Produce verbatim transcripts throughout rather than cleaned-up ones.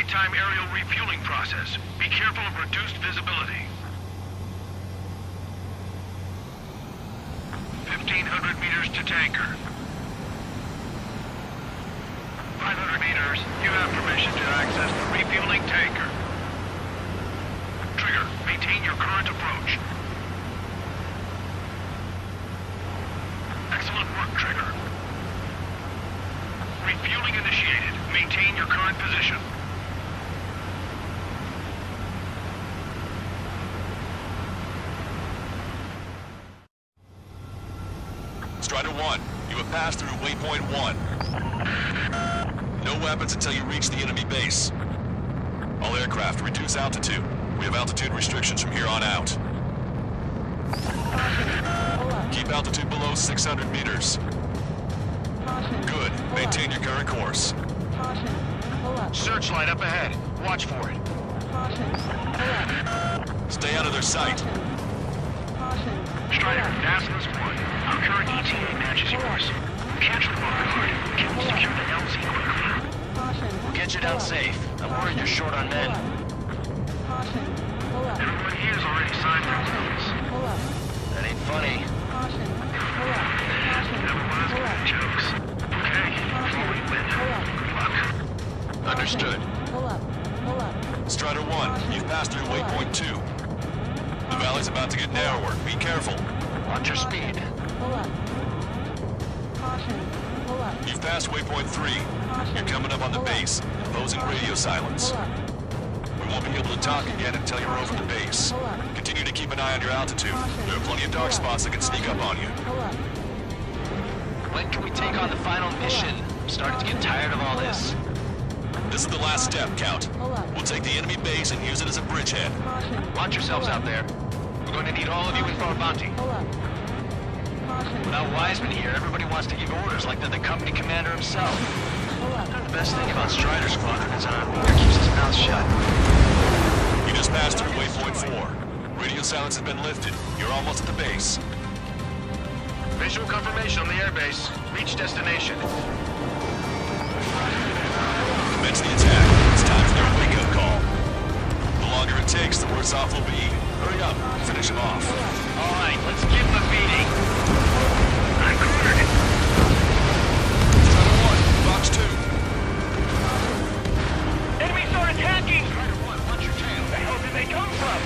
Daytime aerial refueling process. Be careful of reduced visibility. fifteen hundred meters to tanker. five hundred meters. You have permission to access the refueling tanker. Trigger, maintain your current approach. Excellent work, Trigger. Refueling initiated. Maintain your current position. Strider one, you have passed through waypoint one. No weapons until you reach the enemy base. All aircraft, reduce altitude. We have altitude restrictions from here on out. Keep altitude below six hundred meters. Good. Maintain your current course. Searchlight up ahead. Watch for it. Stay out of their sight. Strider, Nasa's one. Our current E T A matches yours. Capture the guard. Can we secure the L Z quickly? We'll get you down safe. I'm worried you're short on men. Everyone here's already signed their clothes. That ain't funny. Never was good jokes. Okay, before we win. Good luck. Understood. Strider one, you've passed through waypoint two. The valley's about to get narrower. Be careful. Watch your speed. You've passed waypoint three. You're coming up on the base, imposing radio silence. We won't be able to talk again until you're over the base. Continue to keep an eye on your altitude. There are plenty of dark spots that can sneak up on you. When can we take on the final mission? I'm starting to get tired of all this. This is the last step, Count. We'll take the enemy base and use it as a bridgehead. Watch yourselves out there. We're going to need all of you in for our bounty. Without Wiseman here, everybody wants to give orders like they're the company commander himself. The best thing about Strider Squadron is our leader keeps his mouth shut. You just passed through waypoint four. Radio silence has been lifted. You're almost at the base. Visual confirmation on the airbase. Reach destination. Commence the attack. It's time for their wake-up call. The longer it takes, the worse off we'll be. Hurry up. Finish him off. All right, let's give him a beating. I'm cornered. Strider one, box two. Enemies are attacking! Strider one, watch your tail. Where the hell did they come from?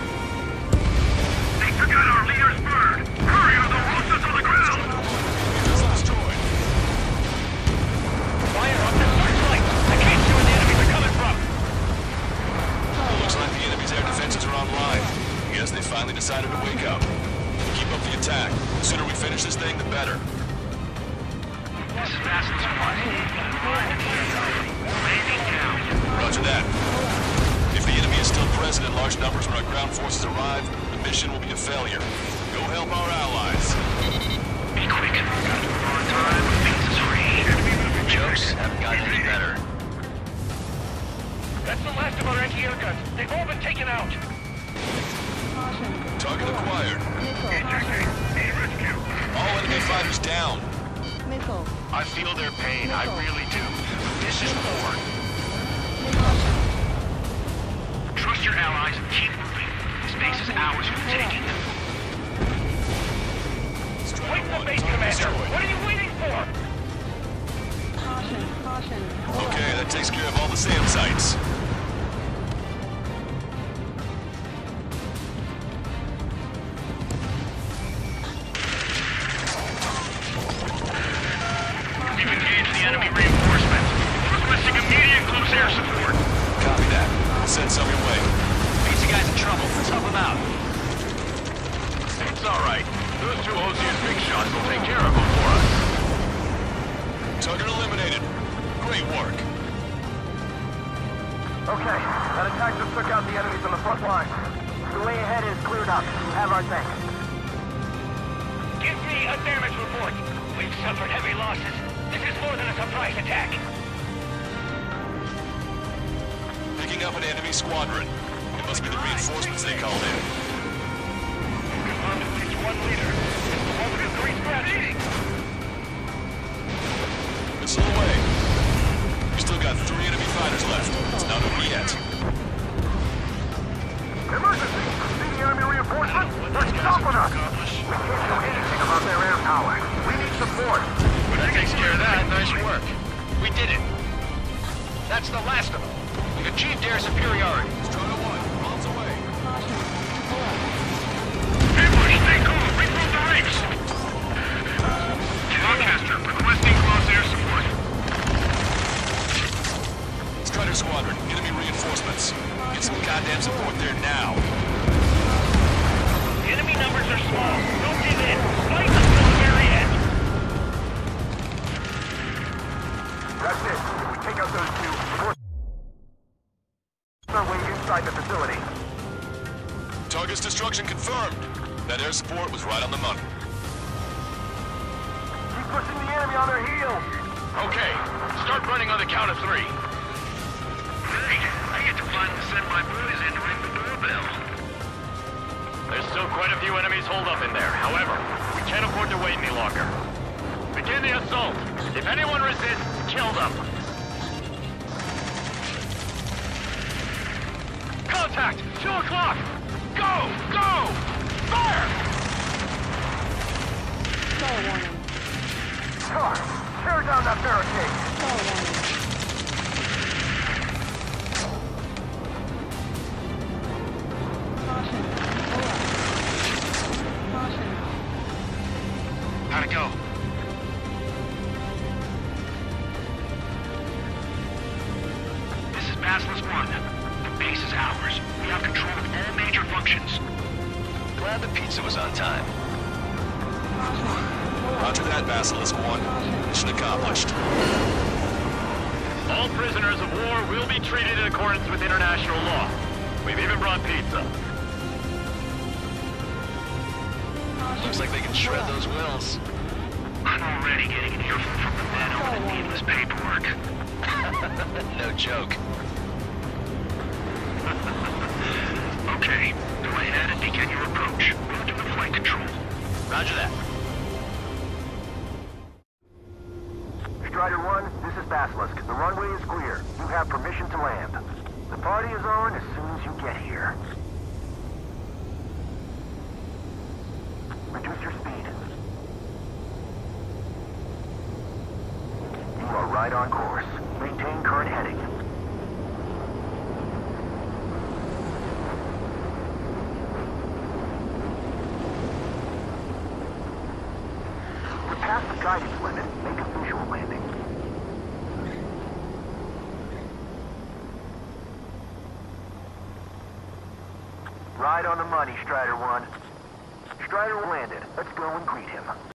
They forgot our leader's bird. Hurry or they'll roast us on the ground! Just destroyed. Fire up the searchlight! I can't see where the enemies are coming from! Looks like the enemy's air defenses are online. I guess they finally decided to wake up. Keep up the attack. The sooner we finish this thing, the better. This is Nasa's one. Landing down. Roger that. If the enemy is still present in large numbers when our ground forces arrive, the mission will be a failure. Go help our allies. Be quick. Gotta do it on time. Things is free. The jokes haven't gotten any better. That's the last of our anti-air guns. They've all been taken out. Target acquired. All enemy fighters down. I feel their pain. I really do. This is war. Trust your allies and keep moving. This base is ours for the taking. Wait for the base, Commander! What are you waiting for? Okay, that takes care of all the SAM sites. We've engaged the enemy reinforcements. Requesting immediate close air support. Copy that. Send some your way. Pizza guy's in trouble. Let's help him out. It's all right. Those two O Z and big shots will take care of him for us. Target eliminated. Great work. Okay, that attack just took out the enemies on the front line. The way ahead is cleared up. Have our thanks. Give me a damage report. We've suffered heavy losses. This is more than a surprise attack. Picking up an enemy squadron. It must be the reinforcements they called in. Confirmed it's pitch one leader. It's the one with the three strategy. Missile away. We still got three enemy fighters left. It's now to We can't do anything about their air power. We need support. Well, that takes care of that. Nice work. We did it. That's the last of them. We've achieved air superiority. Strider one, miles away. Ambush, stay calm. Refill the ranks. Rochester, requesting close air support. Strider squadron, enemy reinforcements. Get some goddamn support there now. The enemy numbers are small. Don't give in. Fight until the very end. That's it. If we take out those two, we're on our way inside the facility. Target's destruction confirmed. That air support was right on the money. Keep pushing the enemy on their heels. Okay, start running on the count of three. Great. I get to finally send my boys in to ring the doorbell. There's still quite a few enemies holed up in there. However, we can't afford to wait any longer. Begin the assault. If anyone resists, kill them. Contact! Two o'clock! Go! Go! Fire! Stall warning. Car, tear down that barricade. Stall warning. Caution. Pull up. Caution. How'd it go? This is Basilisk one. The base is ours. We have control of all major functions. Glad the pizza was on time. Roger that, Basilisk one. Mission accomplished. All prisoners of war will be treated in accordance with international law. We've even brought pizza. Looks like they can shred those wheels. I'm already getting an earful from the men over the needless paperwork. No joke. Okay, go ahead and begin your approach. Go to the flight control. Roger that. Strider one, this is Basilisk. The runway is clear. You have permission to land. The party is on as soon as you get here. Reduce your speed. You are right on course. Maintain current heading. You're past the guidance limit. Make a visual landing. Right on the money, Strider one. Strider landed. Let's go and greet him.